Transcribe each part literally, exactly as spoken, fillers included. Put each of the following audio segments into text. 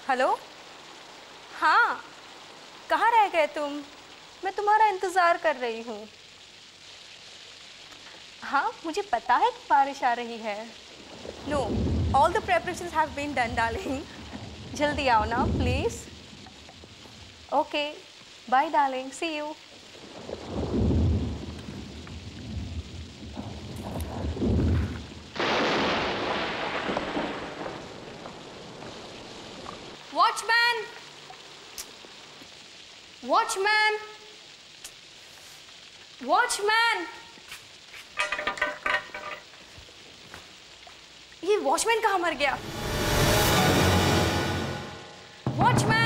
Hello. हाँ, कहाँ रह गए तुम? मैं तुम्हारा इंतज़ार कर रही हूँ। हाँ, मुझे पता है कि बारिश आ रही है। No, all the preparations have been done darling. जल्दी आओ ना please. Okay, bye darling, see you. Watchman, watchman, watchman. ये वॉचमैन कहाँ मर गया? वॉचमैन।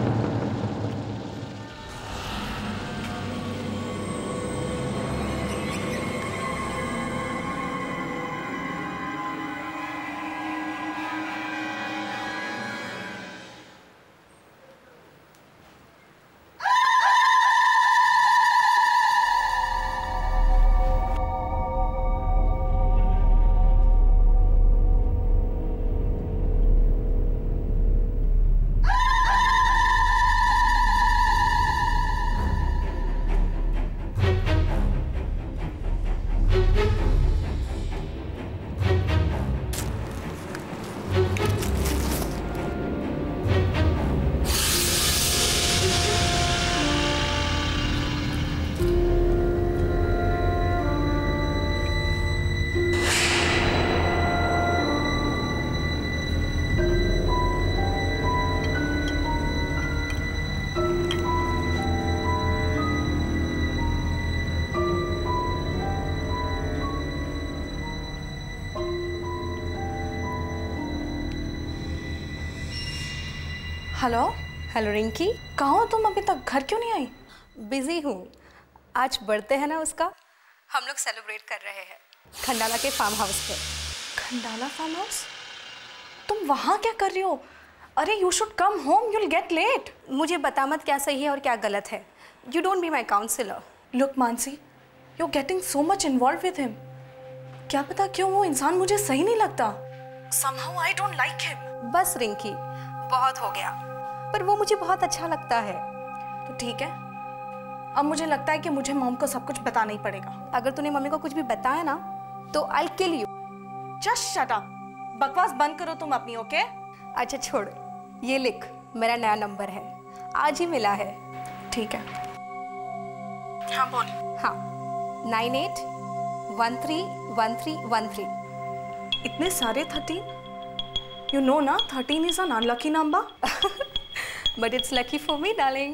हेलो। हेलो रिंकी, कहाँ हो तुम? अभी तक घर क्यों नहीं आई? बिजी हूँ। आज बर्थडे है ना उसका, हम लोग सेलिब्रेट कर रहे हैं खंडाला के फार्म हाउस पे। Khandala farm house? तुम वहाँ क्या कर रही हो? अरे you should come home, you'll get late. मुझे बता मत क्या सही है और क्या गलत है। You don't be my counsellor. Look Mansi, you getting so much involve with him. क्या पता क्यों वो इंसान मुझे सही नहीं लगता। Somehow I don't like him. बस रिंकी, बहुत हो गया। पर वो मुझे बहुत अच्छा लगता है। तो ठीक है, अब मुझे लगता है कि मुझे मॉम को सब कुछ बताना ही पड़ेगा। अगर तूने मम्मी को कुछ भी बताया ना तो I'll kill you. Just shut up. बकवास बंद करो तुम अपनी, ओके? अच्छा छोड़, ये लिख, मेरा नया नंबर है, आज ही मिला है। ठीक है। हाँ बोल। हाँ, nine eight one three one three one three. इतने सारे थर्टीन? You know ना, thirteen is an unlucky number. But it's lucky for me, darling.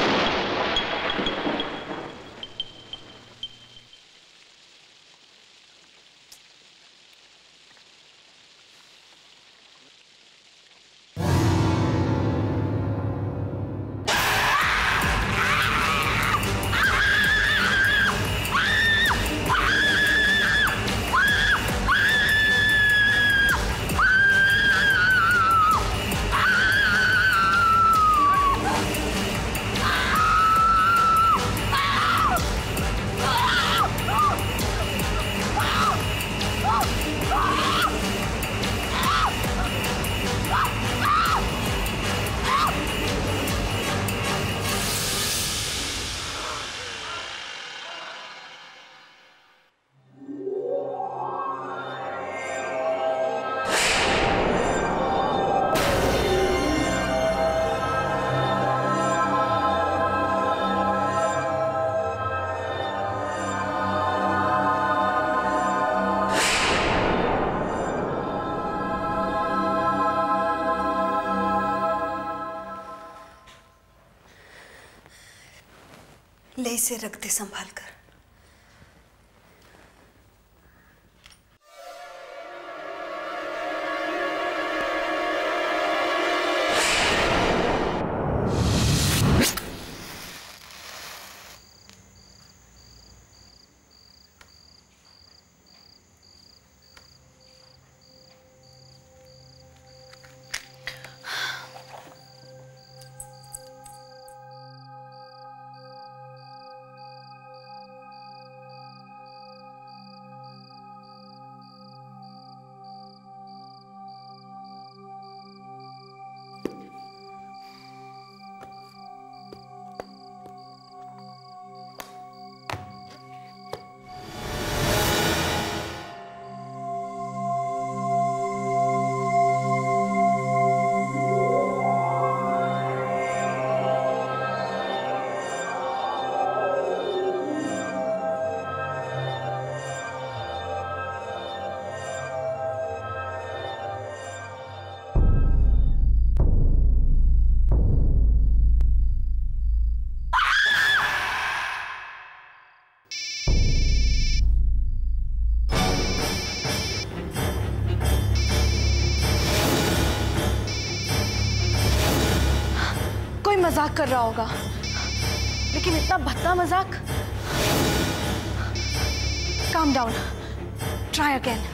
ले इसे रख दे संभाल कर। मजाक कर रहा होगा, लेकिन इतना भद्दा मजाक। Calm down, try again.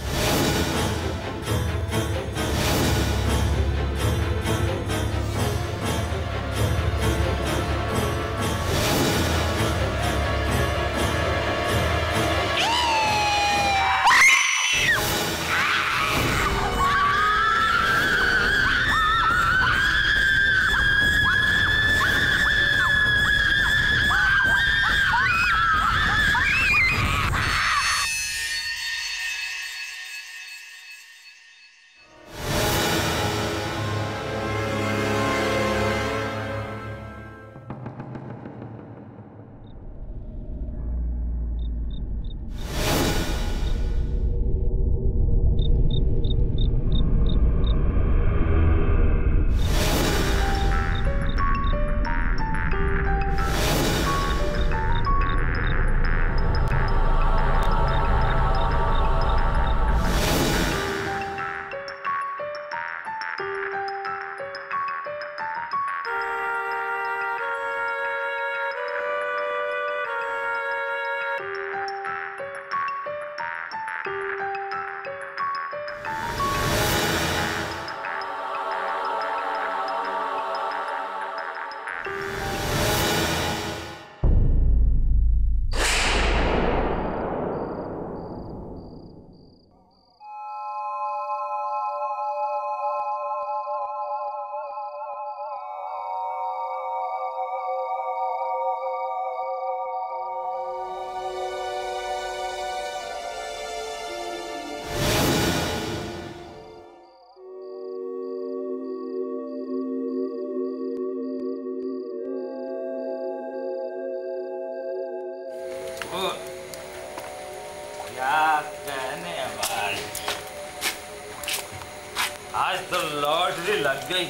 आज तो लॉटरी लग गई।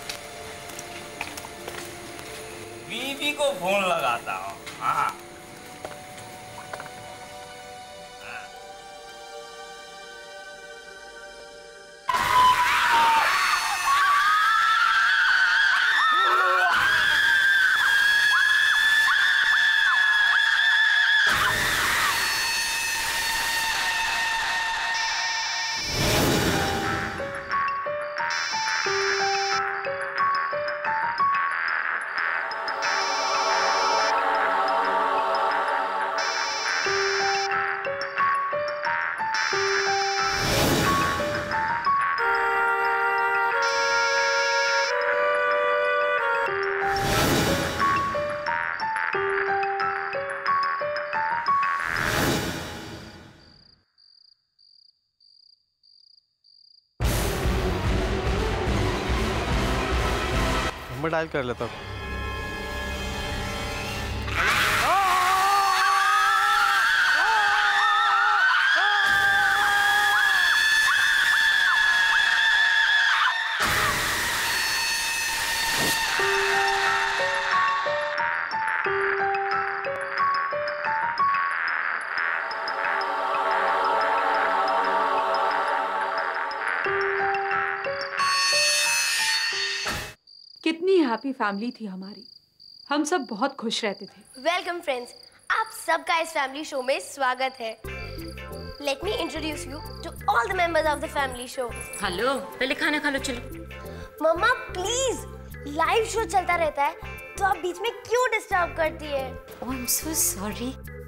बीवी को फोन लगाता हूँ। हाँ मैं डायल कर लेता हूँ। कितनी हैप्पी फैमिली थी हमारी, हम सब बहुत खुश रहते थे। वेलकम फ्रेंड्स, आप सबका इस फैमिली शो में स्वागत है। Let me introduce you to all the members of the family show. Hello, पहले खाना खा लो। चलो मम्मा प्लीज, लाइव शो चलता रहता है तो आप बीच में क्यों डिस्टर्ब करती है? Oh I am so sorry.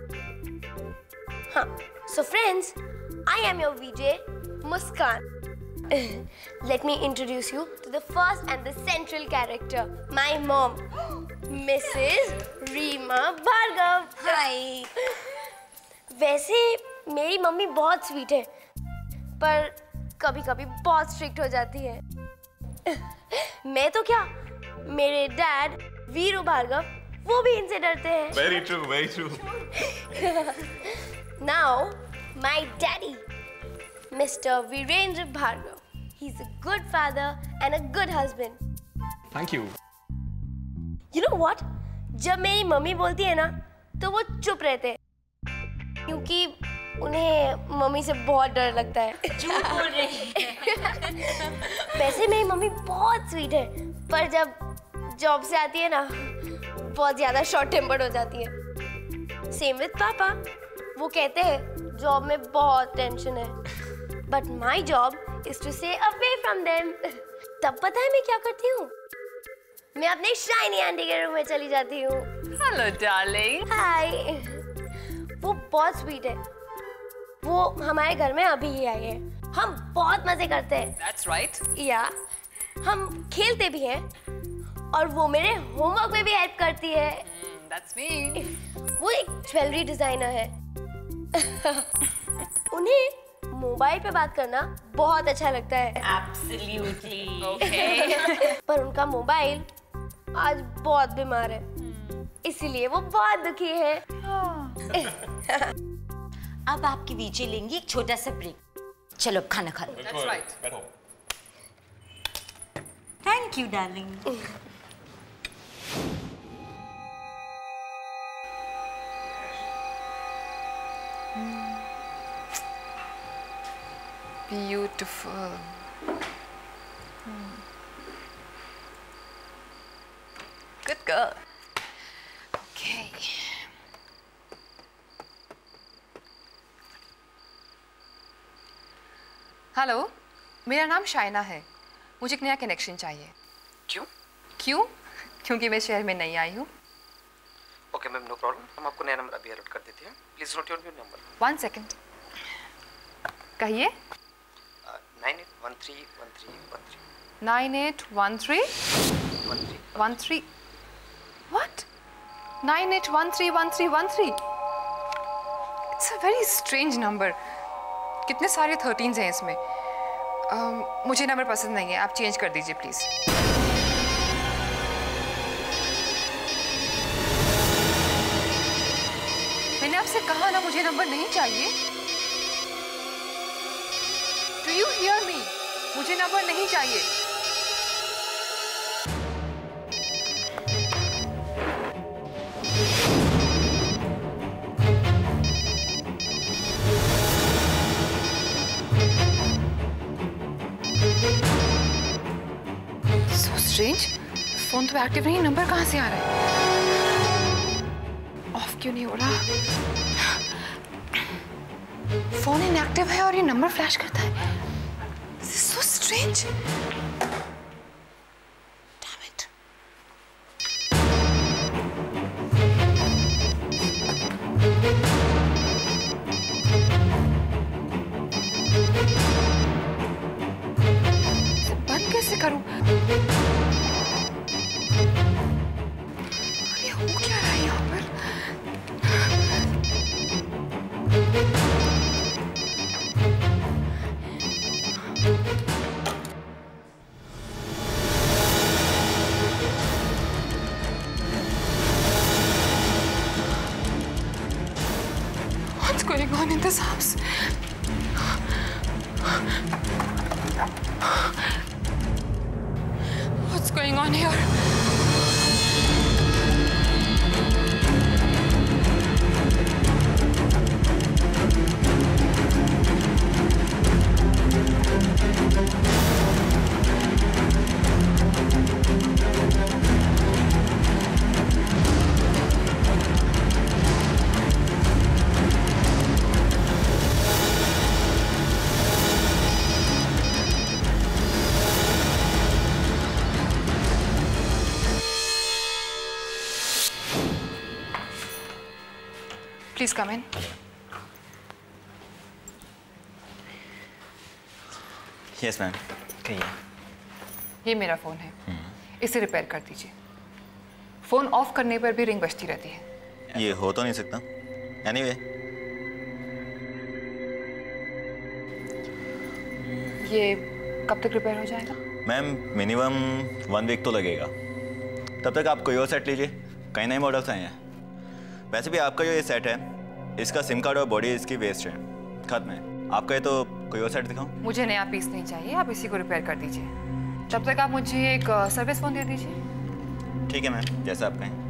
हाँ, so friends, I am your VJ Muskan. Let me introduce you to the first and the central character, my mom, Missus Reema Bhargav. Hi. वैसे मेरी मम्मी बहुत स्वीट है, पर कभी-कभी बहुत स्ट्रिक्ट हो जाती है. मैं तो क्या, मेरे डैड वीरू भार्गव, वो भी इनसे डरते हैं. Very true, very true. Now, my daddy, Mister Virendra Bhargav. He's a good father and a good husband. Thank you. You know what? जब मेरी मम्मी बोलती है ना, तो वो चुप रहते हैं, क्योंकि उन्हें मम्मी से बहुत डर लगता है. झूठ बोल रही है. वैसे मेरी मम्मी बहुत स्वीट है, पर जब जॉब से आती है ना बहुत ज्यादा शॉर्ट टेम्पर्ड हो जाती है। सेम विद पापा, वो कहते हैं जॉब में बहुत टेंशन है, but my job is to stay away from them. तब पता है मैं क्या करती हूँ? मैं अपने शाइनी आंटी के रूम में चली जाती हूँ। Hello darling. हाय। वो बहुत स्वीट है। वो हमारे घर में अभी ही आई है। हम बहुत मजे करते हैं। That's right. या हम खेलते भी हैं और वो मेरे होमवर्क में भी हेल्प करती है। Mm, that's me. वो एक ज्वेलरी डिजाइनर है। उन्हें मोबाइल पे बात करना बहुत अच्छा लगता है। Absolutely. Okay. पर उनका मोबाइल आज बहुत बीमार है, इसीलिए वो बहुत दुखी है। अब आपकी वीजे लेंगी एक छोटा सा ब्रेक। चलो अब खाना खा लो। That's right. बैठो। Thank you darling. Beautiful. Good girl. Okay. Hello, मेरा नाम शाइना है। मुझे एक नया कनेक्शन चाहिए। क्यों? क्यों? क्योंकि मैं शहर में नई आई हूँ। Okay ma'am, no problem. हम आपको नया नंबर अभी अलर्ट कर देते हैं। Please note your new number. One second. कहिए। Nine eight one three one three one three nine eight one three one three one three What? Nine eight one three one three one three It's a very strange number. कितने सारे थर्टीन्स हैं इसमें। uh, मुझे number पसंद नहीं है, आप change कर दीजिए प्लीज। मैंने आपसे कहा ना मुझे नंबर नहीं चाहिए। Do you hear me? मुझे नंबर नहीं चाहिए। So strange. फोन तो एक्टिव नहीं, नंबर कहाँ से आ रहा है? ऑफ क्यों नहीं हो रहा? फोन इनएक्टिव है और ये नंबर फ्लैश करता है। This is so strange. Damn it. इसे बंद कैसे करूं? ये हो क्या रहा है यहाँ पर? What's going on in this house? What's going on here? Please come in. Yes, ma'am. कहिए। ये मेरा फोन है, इसे रिपेयर कर दीजिए। फोन ऑफ करने पर भी रिंग बजती रहती है। ये हो तो नहीं सकता। Anyway, ये कब तक रिपेयर हो जाएगा? मैम मिनिमम वन वीक तो लगेगा। तब तक आप कोई और सेट लीजिए, कई नए मॉडल्स आए हैं। वैसे भी आपका जो ये सेट है, इसका सिम कार्ड और बॉडी इसकी वेस्ट है, खत्म है। आपका ये तो कोई और सेट दिखाऊं? मुझे नया पीस नहीं चाहिए, आप इसी को रिपेयर कर दीजिए। तब तक आप मुझे एक सर्विस फोन दे दीजिए। ठीक है मैम, जैसा आप कहें।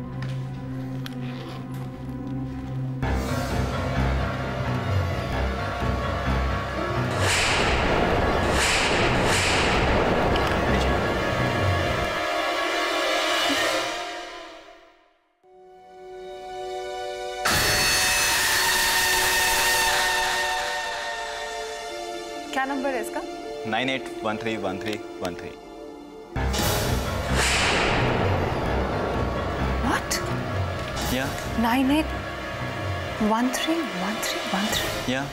क्या नंबर है इसका? Nine eight one three one three one three. What? या nine eight one three one three one three. या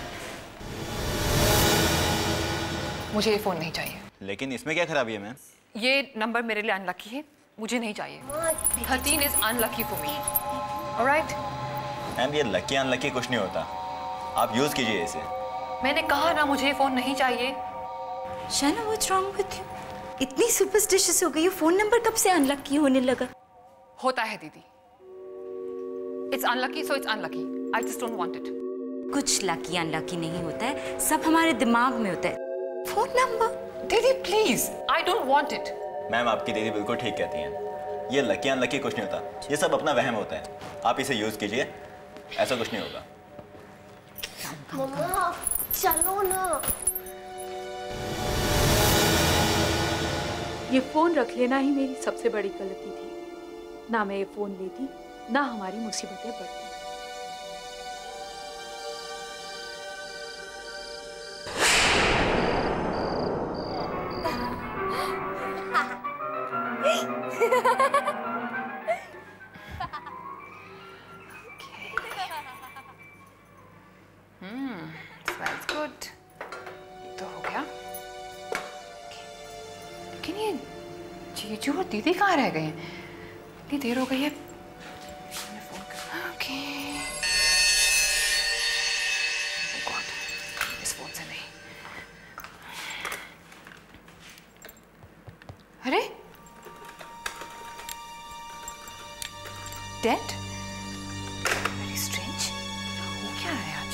मुझे ये फ़ोन नहीं चाहिए। लेकिन इसमें क्या खराबी है मैम? ये नंबर मेरे लिए अनलकी है, मुझे नहीं चाहिए। Thirteen is unlucky for me. Alright? Ma'am ये लकी अनलकी कुछ नहीं होता, आप यूज़ कीजिए इसे। मैंने कहा ना मुझे ये फ़ोन नहीं चाहिए। Shana, what's wrong with you? इतनी सुपरस्टिशियस हो गई हो, फोन नंबर कब से अनलकी होने लगा? होता है दीदी। It's unlucky so it's unlucky. I just don't want it. कुछ लकी अनलकी नहीं होता है, सब हमारे दिमाग में होता है। Phone number? दीदी please, I don't want it. Ma'am आपकी दीदी बिल्कुल ठीक कहती हैं, ये लकी अनलकी कुछ नहीं होता, ये सब अपना वहम होता है। आप इसे यूज़ कीजिए, ऐसा कुछ नहीं होगा। मम्मा चलो ना। ये फोन रख लेना ही मेरी सबसे बड़ी गलती थी। ना मैं ये फोन लेती, ना हमारी मुसीबतें बढ़ती। हम्म, smells good। तो हो गया। लेकिन ये जीजू और दीदी कहाँ रह गए हैं? इतनी देर हो गई है। मैंने फोन कर। ओके। Oh God, इस फोन से नहीं। अरे डेड? Very strange. हो क्या रहा है आज?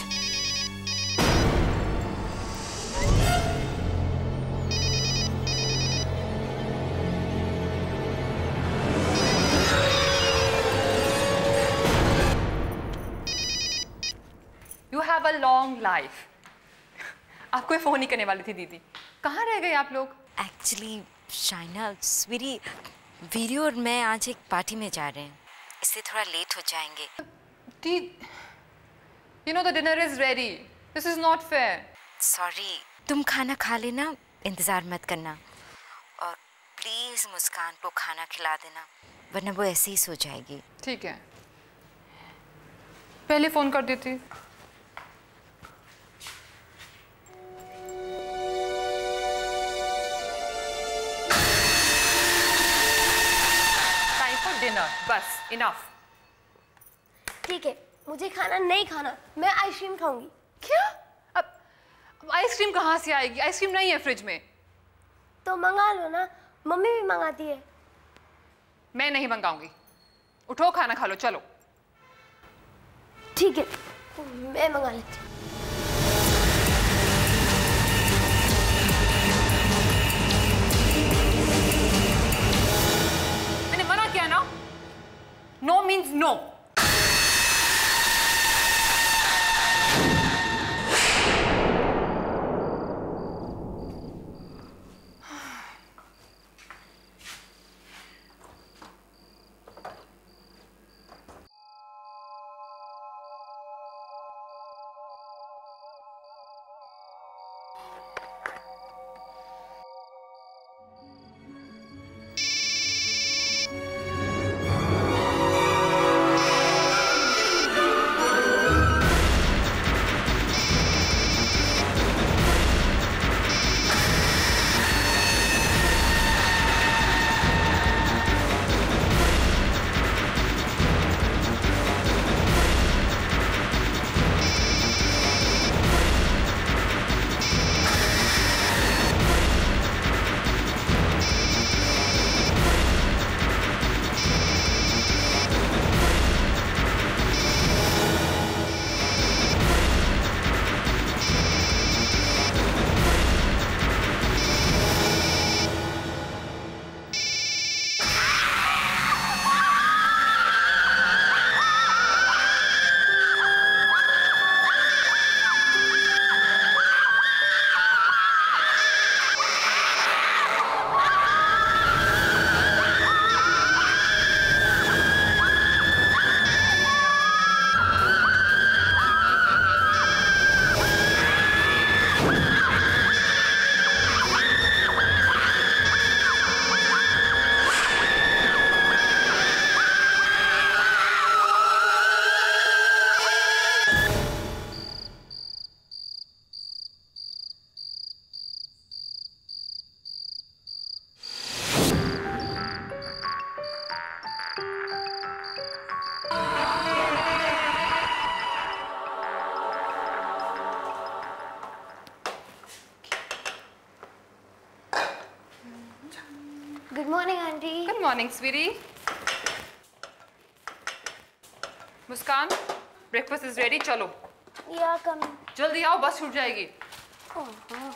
You have a long life। आपको ये फोन ही करने वाली थी दीदी। कहाँ रह गए आप लोग? एक्चुअली शाइना, स्वीटी, वीडियो और मैं आज एक पार्टी में जा रहे हैं, इससे थोड़ा लेट हो जाएंगे। दी, you know the dinner is ready। This is not fair। Sorry, तुम खाना खा लेना, इंतजार मत करना, और प्लीज मुस्कान को खाना खिला देना, वरना वो ऐसे ही सो जाएगी। ठीक है, पहले फोन कर देती। टाइम फॉर डिनर, बस इनफ। ठीक है, मुझे खाना नहीं खाना, मैं आइसक्रीम खाऊंगी। क्या? अब, अब आइसक्रीम कहाँ से आएगी? आइसक्रीम नहीं है फ्रिज में। तो मंगा लो ना, मम्मी भी मंगाती है। मैं नहीं मंगाऊंगी, उठो खाना खा लो, चलो। ठीक है, मैं मंगा लेती हूँ। मैंने मना किया ना, no means no. Good morning, aunty. Good morning, sweetie. Muskaan, breakfast is ready. चलो. Yeah, come. जल्दी आओ, बस छूट जाएगी. Oh.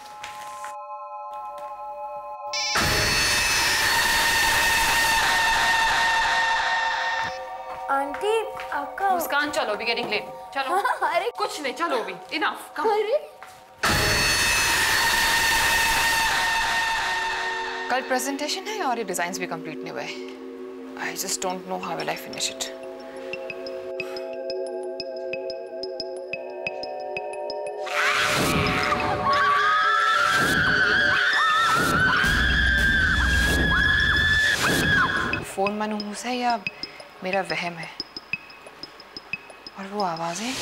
आंटी, आपका मुस्कान चलो, we getting late. चलो. अरे कुछ नहीं, चलो भी. Enough. Come. अरे कल प्रेजेंटेशन है और ये डिजाइन्स भी कंप्लीट नहीं हुए. I just don't know how will I finish it. Phone मनहूस है या मेरा वहम है? और वो आवाजें,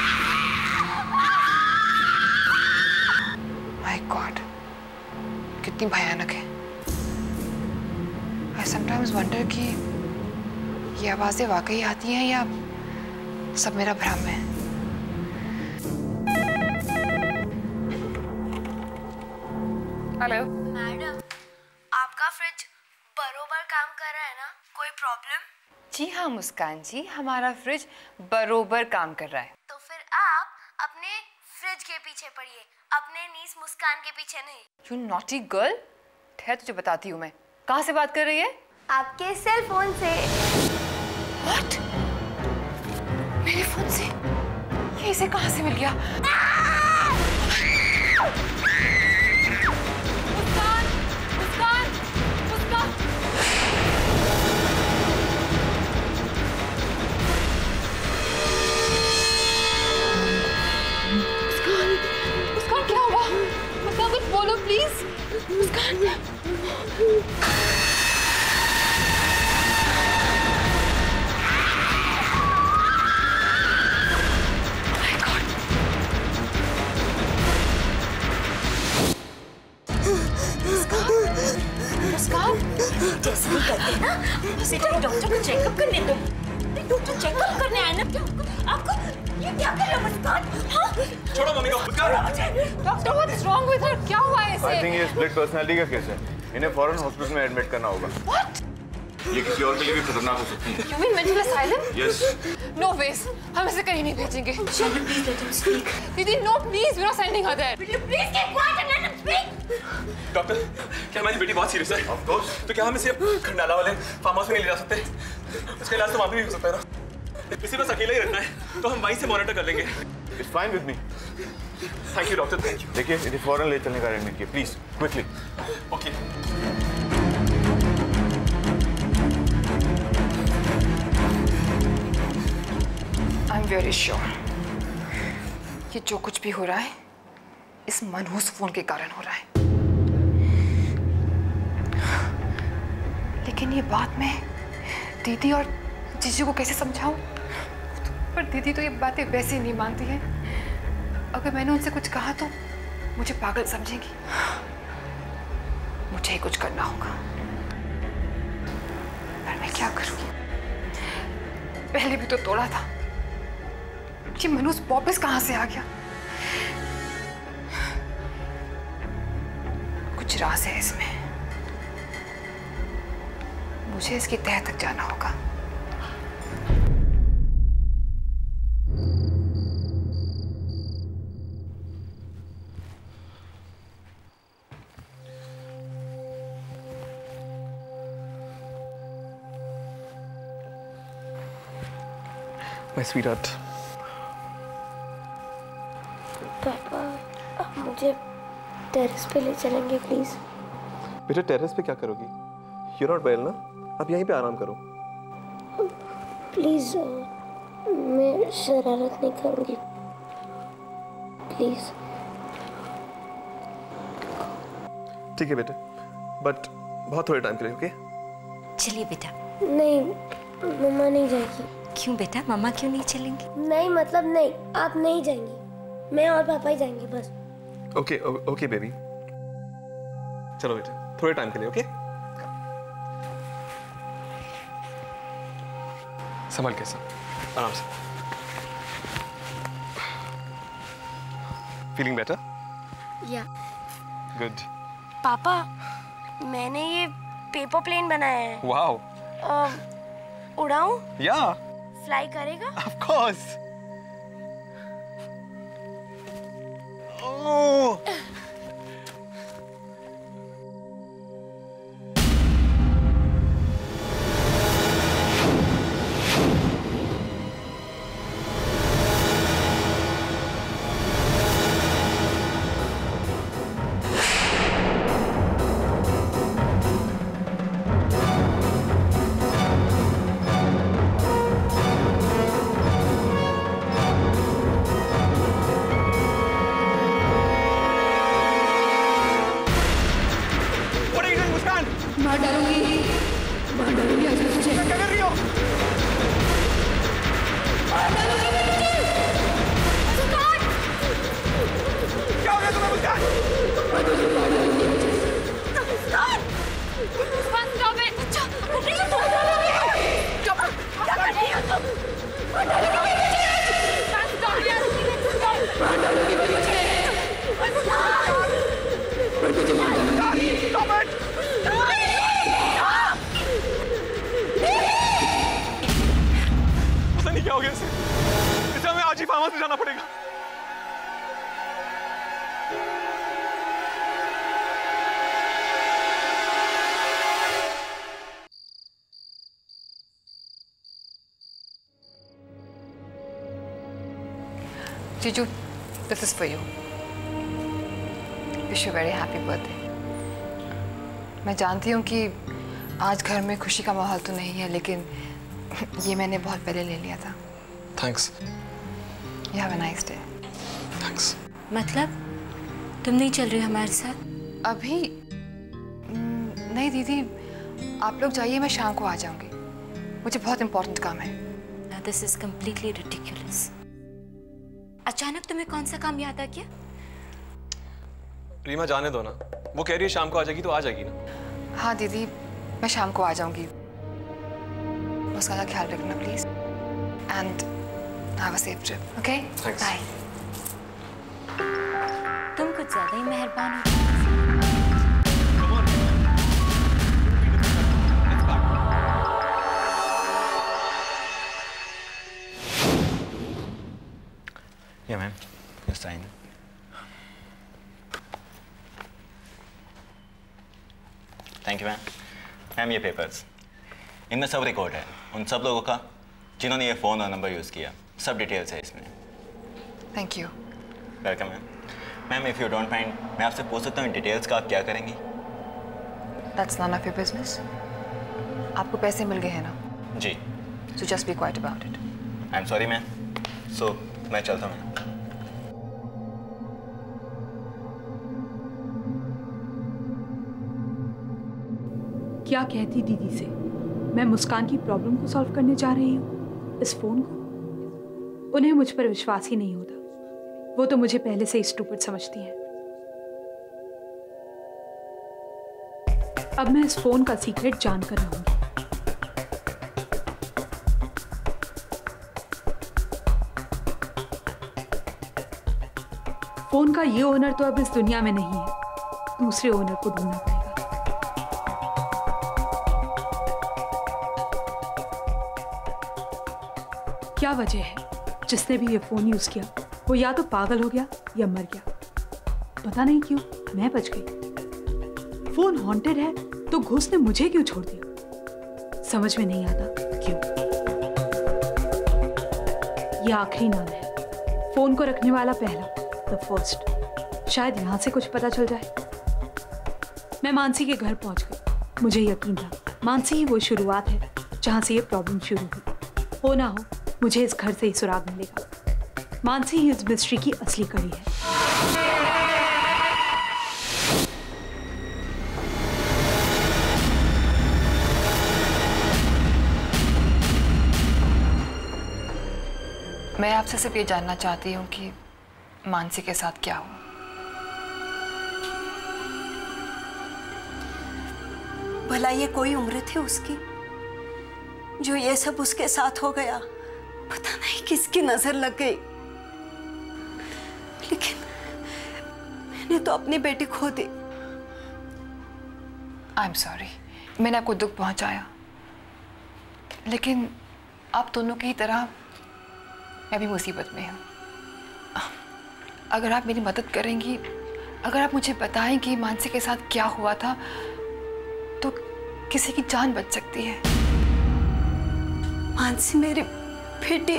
माय गॉड, कितनी भयानक है. I sometimes wonder कि ये आवाजें वाकई आती हैं या सब मेरा भ्रम है. हेलो मैडम, आपका फ्रिज बरोबर काम कर रहा है ना? कोई प्रॉब्लम? जी हाँ मुस्कान जी, हमारा फ्रिज बरोबर काम कर रहा है. तो फिर आप अपने फ्रिज के पीछे पड़िए, अपने नीस मुस्कान के पीछे नहीं. You naughty girl. ठहर, तुझे बताती हूँ मैं. कहाँ से बात कर रही है? आपके सेल फोन से. What? मेरे फोन से? ये इसे कहाँ से मिल गया? मुस्कान, मुस्कान, मुस्कान. मुस्कान, मुस्कान क्या हुआ? मुस्कान कुछ बोलो प्लीज. मुस्कान. जैसे ही करते ना, बेटा डॉक्टर को चेकअप करने दो. डॉक्टर चेकअप करने आए ना. आपको ये क्या कर रहे हो मुस्कान? हाँ? छोड़ो मम्मी को. Doctor, what's wrong with her? क्या हुआ है इसे? आई थिंक ये स्प्लिट पर्सनालिटी का केस है. इन्हें फौरन हॉस्पिटल में एडमिट करना होगा. What? ये किसी और के लिए भी खतरनाक हो सकती है. You mean mental asylum? Yes. No ways. हम इसे कहीं नहीं भेजेंगे. Shannon, please let him speak. दीदी, no please, we're not sending her there. Will you please keep quiet and let him speak? Doctor, क्या हमारी बेटी बहुत सीरियस है? Of course. तो क्या हम इसे खंडाला वाले फार्म हाउस में नहीं ले जा सकते? उसका इलाज तो वहाँ भी हो सकता है ना? इसी बस अकेला ही रखना है, तो हम वहीं से मॉनिटर कर लेंगे. It's fine with me. Thank you doctor, thank you. देखिए, इसे फौरन ले चलने का अरेंजमेंट कीजिए, please, quickly. Okay. I'm very sure. ये जो कुछ भी हो रहा है, इस मनहूस फोन के कारण हो रहा है. लेकिन ये बात मैं दीदी और जीजू को कैसे समझाऊं? पर दीदी तो ये बातें वैसे ही नहीं मानती हैं. अगर मैंने उनसे कुछ कहा तो मुझे पागल समझेंगी. मुझे ही कुछ करना होगा. पर मैं क्या करूंगी? पहले भी तो तोड़ा था. ये मनहूस वापस कहाँ से आ गया? कुछ राज है इसमें. मुझे इसकी तह तक जाना होगा. My sweetheart. पापा, आप मुझे टेरेस पे ले चलेंगे प्लीज? बेटा टेरेस पे क्या करोगी? You're not well ना? आप यहीं पे आराम करो. प्लीज, मैं शरारत नहीं करूंगी. प्लीज. ठीक है बेटा, बट बहुत थोड़े टाइम के लिए, ओके? चलिए बेटा. नहीं, मम्मा नहीं जाएगी. क्यों बेटा, मम्मा क्यों नहीं चलेंगी? नहीं मतलब नहीं, आप नहीं जाएंगी. मैं और पापा ही जाएंगे बस. Okay okay baby. चलो बेटा, थोड़े टाइम के लिए, ओके? संभल के सब, आराम से. Feeling better? या. गुड. पापा, मैंने ये पेपर प्लेन बनाया है। वाओ। उड़ाऊं? या। फ्लाई करेगा? Of course. ओह। क्या हो गया इसे? इसे हमें आज ही फार्म हाउस में जाना पड़ेगा। जीजू, this is for you. Wish you very happy birthday. मैं जानती हूँ कि आज घर में खुशी का माहौल तो नहीं है, लेकिन ये मैंने बहुत पहले ले लिया था। Thanks. You have a nice day. Thanks. मतलब तुम नहीं चल रही हमारे साथ? अभी नहीं दीदी, आप लोग जाइए, मैं शाम को आ जाऊंगी। मुझे बहुत इम्पोर्टेंट काम है। This is completely ridiculous. अचानक तुम्हें कौन सा काम याद आ गया? रीमा जाने दो ना, वो कह रही है शाम को आ जाएगी तो आ जाएगी ना। हाँ दीदी, मैं शाम को आ जाऊंगी। उसका ख्याल रखना please, and have a safe trip. Okay, bye. तुम कुछ ज्यादा ही मेहरबान हो। Yeah, ma'am. You sign. Thank you, ma'am. Ma'am ये पेपर्स, इनमें सब रिकॉर्ड है उन सब लोगों का जिन्होंने ये फ़ोन और नंबर यूज़ किया। सब डिटेल्स है इसमें। Thank you. Welcome ma'am. Ma'am if you don't mind, मैं आपसे पूछ सकता हूँ डिटेल्स का आप क्या करेंगी? That's none of your business. आपको पैसे मिल गए हैं ना? जी। So just be quiet about it. I am sorry ma'am. So मैं चलता हूँ। क्या कहती दीदी से मैं मुस्कान की प्रॉब्लम को सॉल्व करने जा रही हूँ इस फोन को? उन्हें मुझ पर विश्वास ही नहीं होता। वो तो मुझे पहले से ही स्टूपिड समझती हैं। अब मैं इस फोन का सीक्रेट जानकर रहूंगी। फोन का ये ओनर तो अब इस दुनिया में नहीं है, दूसरे ओनर को ढूंढना पड़ेगा। क्या वजह है जिसने भी ये फोन यूज किया वो या तो पागल हो गया या मर गया। पता नहीं क्यों मैं बच गई। फोन हॉन्टेड है तो घोस्ट ने मुझे क्यों छोड़ दिया, समझ में नहीं आता क्यों। ये आखिरी नाम है, फोन को रखने वाला पहला, द फर्स्ट। शायद यहां से कुछ पता चल जाए। मैं मानसी के घर पहुंच गई। मुझे यकीन था मानसी ही वो शुरुआत है जहां से ये प्रॉब्लम शुरू हुई। हो ना हो मुझे इस घर से ही सुराग मिलेगा। मानसी ही इस मिस्ट्री की असली कड़ी है। मैं आपसे सिर्फ ये जानना चाहती हूँ कि मानसी के साथ क्या हुआ। भला ये कोई उम्र थी उसकी जो ये सब उसके साथ हो गया? पता नहीं किसकी नजर लग गई, लेकिन मैंने तो अपनी बेटी खो दी। आई एम सॉरी, मैंने आपको दुख पहुंचाया, लेकिन आप दोनों की तरह मैं भी मुसीबत में हूँ। अगर आप मेरी मदद करेंगी, अगर आप मुझे बताएं कि मानसी के साथ क्या हुआ था, तो किसी की जान बच सकती है। मानसी मेरी बेटी,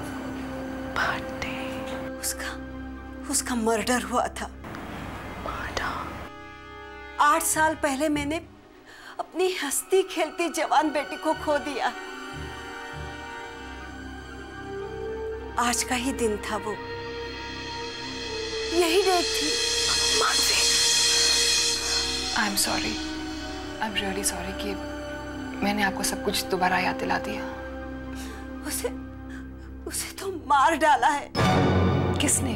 उसका उसका मर्डर हुआ था। आठ साल पहले मैंने अपनी हंसती खेलती जवान बेटी को खो दिया। आज का ही दिन था वो, यही डेट थी। Mansi, I am sorry, I am really sorry कि मैंने आपको सब कुछ दोबारा याद दिला दिया। उसे उसे तो मार डाला है। किसने?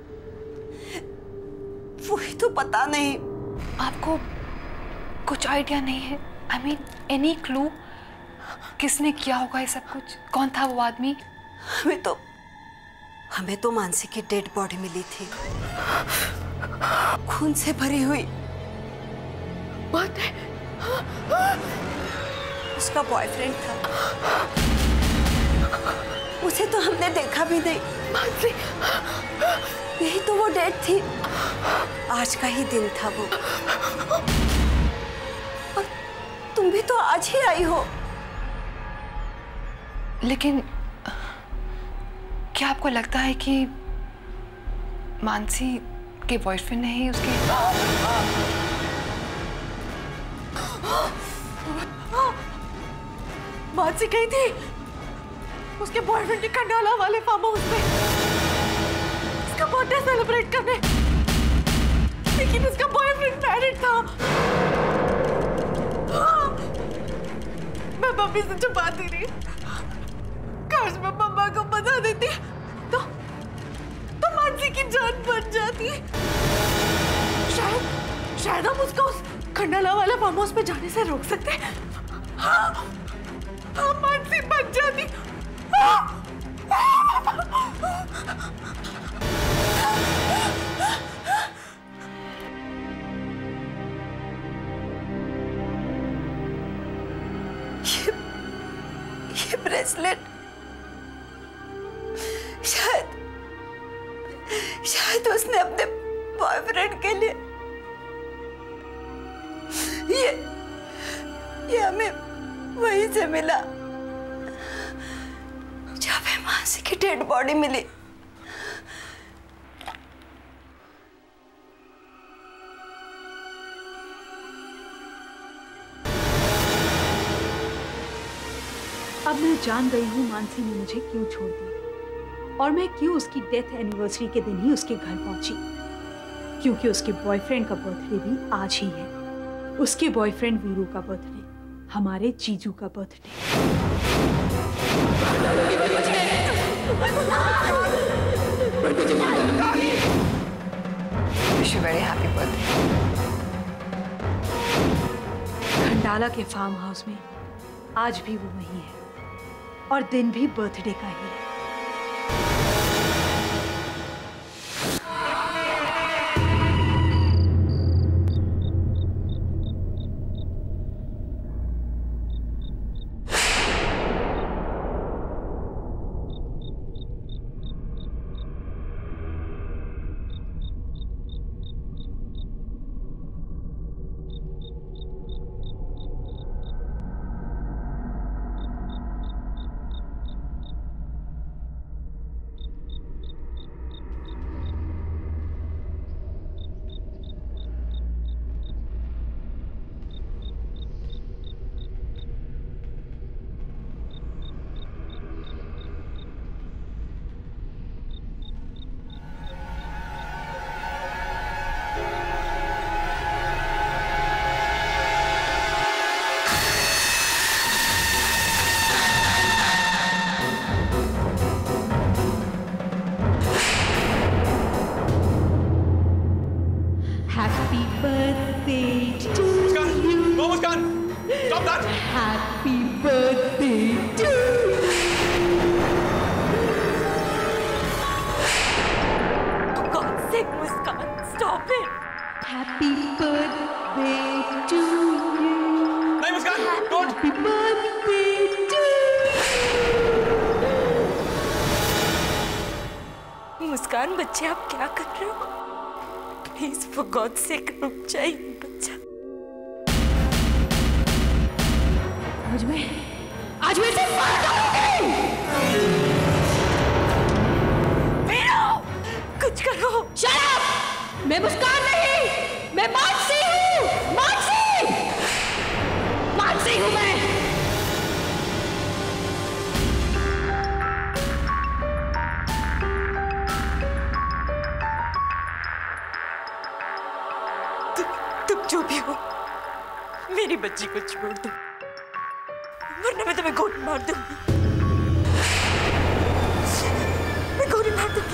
वही तो पता नहीं। आपको कुछ आइडिया नहीं है? I mean any clue? किसने किया होगा ये सब कुछ? कौन था वो आदमी? हमें तो हमें तो मानसी की डेड बॉडी मिली थी, खून से भरी हुई। बात है, उसका बॉयफ्रेंड था। उसे तो हमने देखा भी नहीं। मानसी, यही तो वो डेट थी। आज का ही दिन था वो। और तुम भी तो आज ही आई हो। लेकिन क्या आपको लगता है कि मानसी के बॉयफ्रेंड ने ही उसके मानसी गई थी उसके बॉयफ्रेंड के खंडाला वाले फार्म हाउस में उसका बर्थडे सेलिब्रेट करने, लेकिन उसका बॉयफ्रेंड मैरिड था। मैं मम्मी से छुपाती रही। काश मैं मम्मा को बता देती तो तो मानसी की जान बच जाती। शायद शायद हम उसको उस खंडाला वाले फार्म हाउस में जाने से रोक सकते। हाँ, हाँ, मानसी बच जाती। ये, ये ब्रेसलेट शायद शायद उसने अपने बॉयफ्रेंड के लिए, ये ये हमें वहीं से मिला जब हमें मानसी की डेड बॉडी मिली। अब मैं जान गई हूँ मानसी ने मुझे क्यों छोड़ दिया और मैं क्यों उसकी डेथ एनिवर्सरी के दिन ही उसके घर पहुंची। क्योंकि उसके बॉयफ्रेंड का बर्थडे भी आज ही है। उसके बॉयफ्रेंड वीरू का बर्थडे, हमारे जीजू का birthday. Wish you very happy birthday. Khandala के फार्म हाउस में आज भी वो वही है और दिन भी बर्थडे का ही है। Happy birthday to you. No, Muskan! Stop that! Happy birthday to you. For God's sake, Muskan, stop it. Happy birthday to you. नहीं, मुस्कान बच्चे, आप क्या कर रहे हो? प्लीज फॉर गॉड सेक रुक जाइए बच्चा। मुझ में आज मेरे से फर्क करोगे? कुछ करो। Shut up! मैं मुस्कान नहीं, मैं मानसी हूँ। मानसी, मानसी हूँ मैं। तुम जो भी हो, मेरी बच्ची को छोड़ दो, वरना मैं तुम्हें गोली मार दूंगी। मैं गोली मार दूंगी।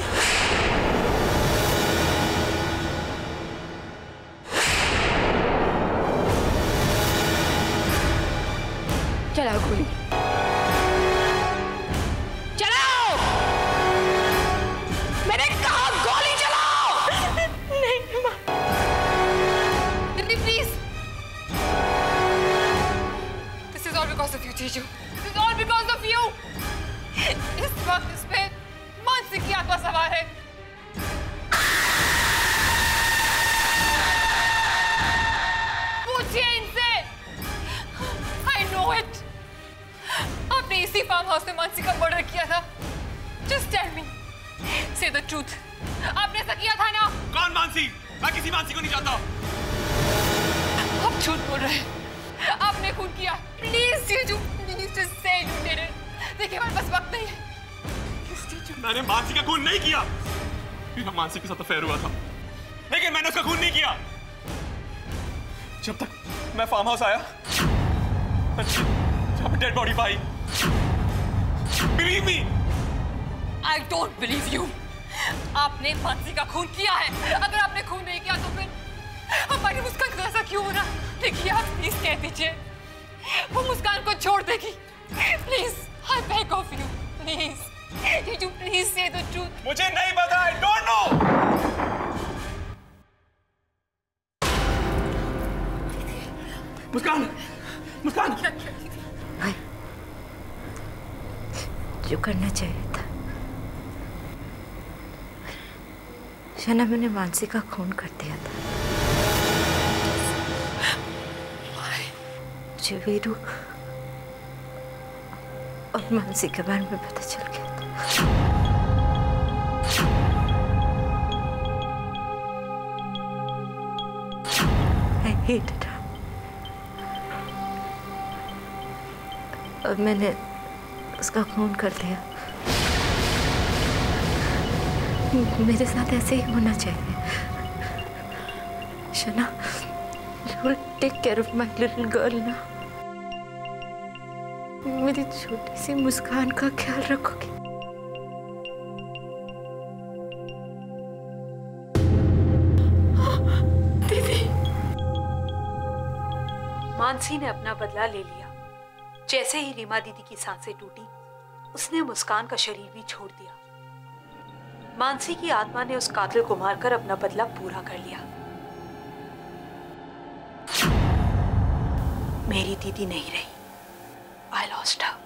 चलाओ गोली, चलाओ। मैंने कहा गोली चलाओ। नहीं माँ। Didi, please. This is all because of you, Jeju. This is all because of you. इस वक्त इस पे मानसी की आत्मा सवार है। पूछिए इनसे। I know it. आपने इसी फार्म हाउस में मानसी का मर्डर किया था। Just tell me. Say the truth. आपने ऐसा किया था ना? कौन मानसी? मैं किसी मानसी को नहीं जानता। आप झूठ बोल रहे हैं। आपने खून किया। प्लीज जीजू, please just say you did it. देखिए हमारे पास वक्त नहीं है। मैंने मानसी का खून नहीं किया। मेरा मानसी के साथ अफेयर हुआ था, लेकिन मैंने उसका खून नहीं किया। जब तक मैं फार्म हाउस आया, जहाँ पे डेड बॉडी पाई, believe me. I don't believe you. आपने मानसी का खून किया है। अगर आपने खून नहीं किया तो फिर हमारी मुस्कान को ऐसा क्यों हो रहा? देखिए आप प्लीज कह दीजिए, वो मुस्कान को छोड़ देगी। Please, I beg of you, please. You please say the truth. मुझे नहीं पता, I don't know. मुस्कान, मुस्कान। भाई, जो करना चाहिए था। शना, मैंने मानसी का खून कर दिया था। मुझे वीरू और मानसी के बारे में पता चल गया था। I hated her. और मैंने उसका खून कर दिया। मेरे साथ ऐसे ही होना चाहिए। शना, you will take care of my little girl now. मेरी छोटी सी मुस्कान का ख्याल रखोगे? दीदी, मानसी ने अपना बदला ले लिया। जैसे ही रीमा दीदी की सांसें टूटी, उसने मुस्कान का शरीर भी छोड़ दिया। मानसी की आत्मा ने उस कातिल को मारकर अपना बदला पूरा कर लिया। मेरी दीदी नहीं रही। I lost her.